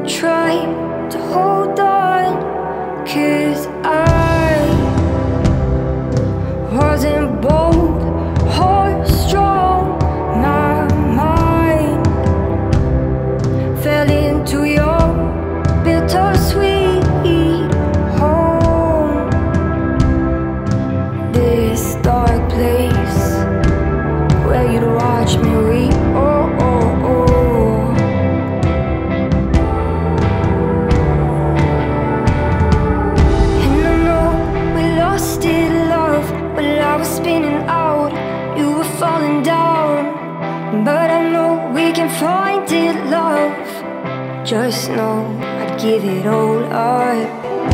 try to hold on, 'cause I wasn't bold or strong. My mind fell into your bittersweet home. This dark place where you'd watch me weep. Oh, oh, oh. And I know we lost it, love, while I was spinning out. You were falling down, but I know we can find it, love. Just know I'd give it all up.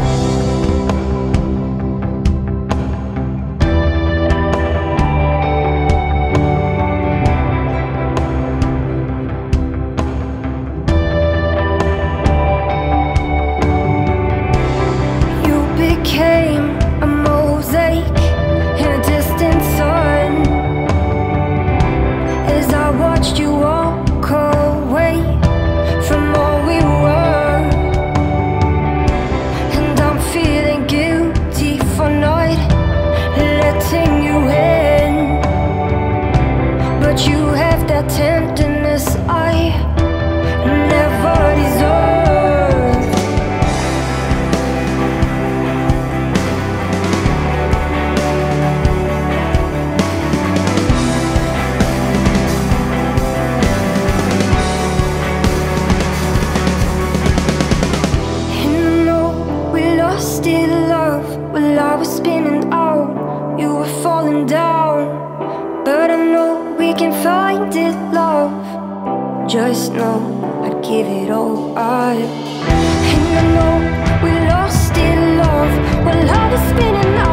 Became a mosaic in a distant sun as I watched you walk away from all we were. And I'm feeling guilty for not letting you in, but you have that tenderness I never deserved. Still love, while I was spinning out, you were falling down, but I know we can find it, love. Just know I'd give it all up. And I know we lost it, love, while I was spinning out.